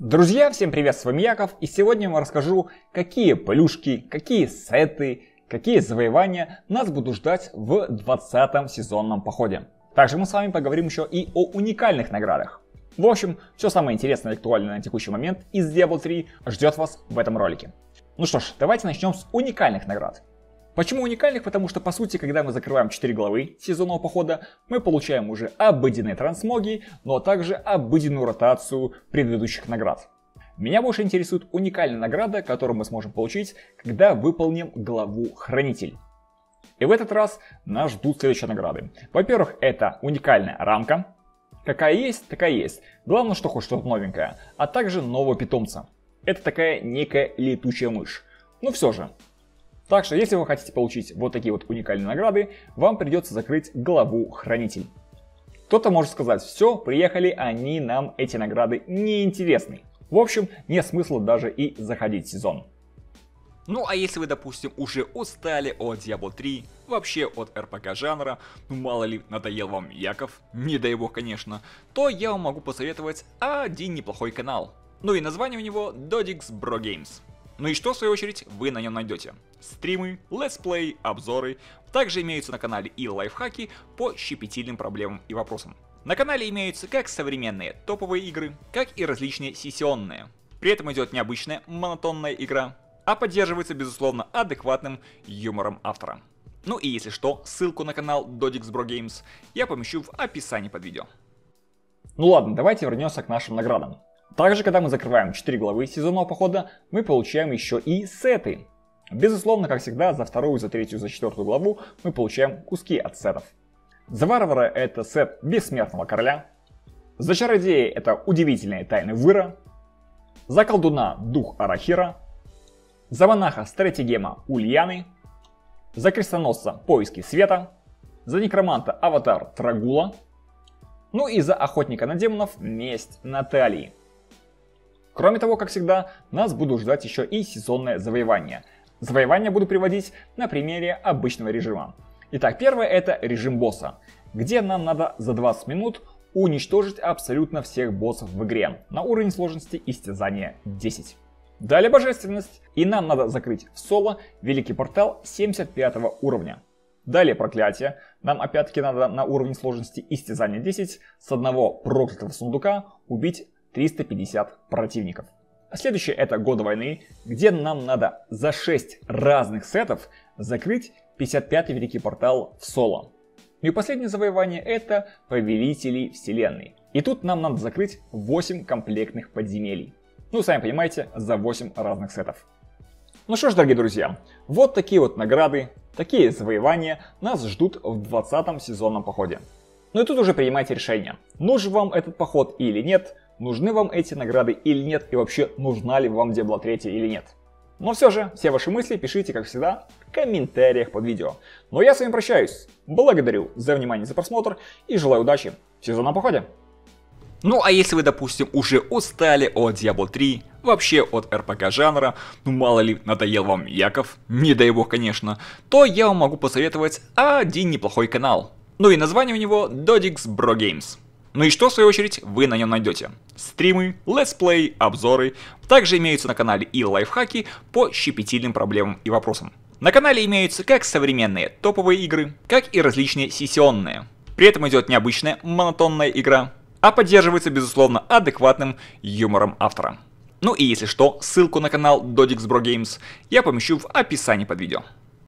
Друзья, всем привет, с вами Яков, и сегодня я вам расскажу, какие плюшки, какие сеты, какие завоевания нас будут ждать в 20-м сезонном походе. Также мы с вами поговорим еще и о уникальных наградах. В общем, все самое интересное и актуальное на текущий момент из Diablo 3 ждет вас в этом ролике. Ну что ж, давайте начнем с уникальных наград. Почему уникальных? Потому что, по сути, когда мы закрываем 4 главы сезонного похода, мы получаем уже обыденные трансмоги, но также обыденную ротацию предыдущих наград. Меня больше интересует уникальная награда, которую мы сможем получить, когда выполним главу Хранитель. И в этот раз нас ждут следующие награды. Во-первых, это уникальная рамка. Какая есть, такая есть. Главное, что хоть что-то новенькое. А также нового питомца. Это такая некая летучая мышь. Но все же. Так что, если вы хотите получить вот такие вот уникальные награды, вам придется закрыть главу Хранитель. Кто-то может сказать: все, приехали, они нам эти награды не интересны. В общем, нет смысла даже и заходить в сезон. Ну а если вы, допустим, уже устали от Diablo 3, вообще от RPG жанра, ну мало ли, надоел вам Яков, не дай бог конечно, то я вам могу посоветовать один неплохой канал. Ну и название у него Dodix Bro Games. Ну и что, в свою очередь, вы на нем найдете? Стримы, летсплей, обзоры. Также имеются на канале и лайфхаки по щепетильным проблемам и вопросам. На канале имеются как современные топовые игры, как и различные сессионные. При этом идет необычная монотонная игра, а поддерживается, безусловно, адекватным юмором автора. Ну и если что, ссылку на канал Dodix Bro Games я помещу в описании под видео. Ну ладно, давайте вернемся к нашим наградам. Также, когда мы закрываем 4 главы сезонного похода, мы получаем еще и сеты. Безусловно, как всегда, за вторую, за третью, за четвертую главу мы получаем куски от сетов. За варвара это сет Бессмертного Короля. За чародея это Удивительные Тайны Выра. За колдуна Дух Арахира. За монаха Стратегема Ульяны. За крестоносца Поиски Света. За некроманта Аватар Трагула. Ну и за охотника на демонов Месть Наталии. Кроме того, как всегда, нас будут ждать еще и сезонное завоевание. Завоевание буду приводить на примере обычного режима. Итак, первое это режим босса, где нам надо за 20 минут уничтожить абсолютно всех боссов в игре на уровень сложности Истязания 10. Далее божественность, и нам надо закрыть в соло Великий Портал 75 уровня. Далее проклятие, нам опять-таки надо на уровень сложности Истязания 10 с одного проклятого сундука убить 350 противников. Следующее это Годы войны, где нам надо за 6 разных сетов закрыть 55-й Великий Портал в соло. Ну и последнее завоевание это Повелители Вселенной. И тут нам надо закрыть 8 комплектных подземелий. Ну, сами понимаете, за 8 разных сетов. Ну что ж, дорогие друзья, вот такие вот награды, такие завоевания нас ждут в 20-м сезонном походе. Ну и тут уже принимайте решение, нужен вам этот поход или нет, нужны вам эти награды или нет, и вообще нужна ли вам Diablo 3 или нет. Но все же, все ваши мысли пишите, как всегда, в комментариях под видео. Ну а я с вами прощаюсь, благодарю за внимание, за просмотр и желаю удачи в сезонном походе. Ну а если вы, допустим, уже устали от Diablo 3, вообще от RPG жанра, ну мало ли, надоел вам Яков, не дай бог конечно, то я вам могу посоветовать один неплохой канал. Ну и название у него Dodix Bro Games. Ну и что, в свою очередь, вы на нем найдете? Стримы, летсплей, обзоры. Также имеются на канале и лайфхаки по щепетильным проблемам и вопросам. На канале имеются как современные топовые игры, как и различные сессионные. При этом идет необычная монотонная игра, а поддерживается, безусловно, адекватным юмором автора. Ну и если что, ссылку на канал Dodix Bro Games я помещу в описании под видео.